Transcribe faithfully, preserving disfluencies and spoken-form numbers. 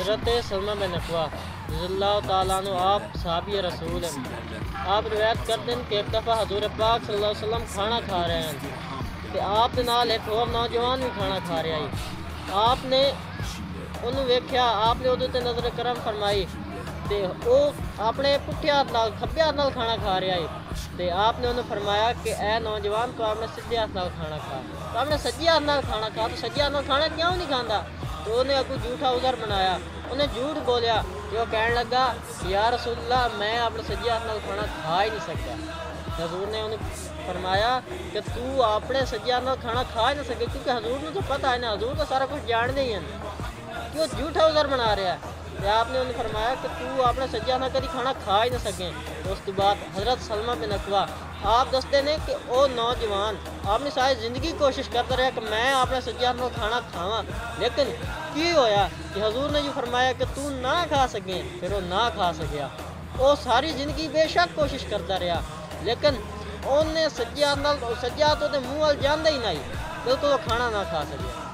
حضرت سلمہ بن اکوع رضی اللہ تعالیٰ عنہ آپ صحابی رسول ہیں. آپ روایت کرتے ہیں کہ ایک دفعہ حضور پاک صلی اللہ علیہ وسلم کھانا کھا رہے ہیں کہ آپ کے نال ایک اور نوجوان بھی کھانا کھا رہا ہے. آپ نے انہوں ویکھیا, آپ نے ادھر تے نظر کرم فرمائی تے وہ اپنے پٹھے ہاتھ نال کھبے ہاتھ نال کھانا کھا رہا ہے تے آپ نے انہوں فرمایا کہ اے نوجوان تو آپ نے سجے ہاتھ نال کھانا کھا, تو آپ نے سجے ہاتھ نال کھانا کھا, تو سجے ہاتھ نال کھانا کیوں نہیں کھانا؟ تو انہیں اگو جھوٹا عذر بنایا, انہیں جھوٹ بولیا کہ وہ کہنے لگا یا رسول اللہ میں اپنے سجے ہاتھ نال کھانا کھا ہی نہیں سکتا. حضور نے انہیں فرمایا کہ تو اپنے سجے ہاتھ نال کھانا کھا ہی نہیں سکے, کیونکہ حضور نے تو پتہ ہے نا, حضور تو سارا کچھ جانتے ہی ہیں کہ وہ جھوٹا عذر بنا رہا ہے. تو آپ نے انہیں فرمایا کہ تو اپنے سجے ہاتھ نال کبھی کھانا کھا ہی نہ سکیں. تو اس کے بعد حضرت سلمہ بن اکوع آپ دستے نے کہ وہ نوجوان اپنی ساری زندگی کوشش کرتا رہا کہ میں اپنے سجے ہاتھ نال کھانا کھاواں, لیکن کی ہویا کہ حضور نے جو فرمایا کہ تو نہ کھا سکیں, پھر وہ نہ کھا سکیا. وہ ساری زندگی بے شک کوشش کرتا رہا, لیکن انہیں سجے ہاتھ نال سجے ہاتھ منہ وال جاندے ہی نہیں, بالکل وہ کھانا نہ کھا سکیا.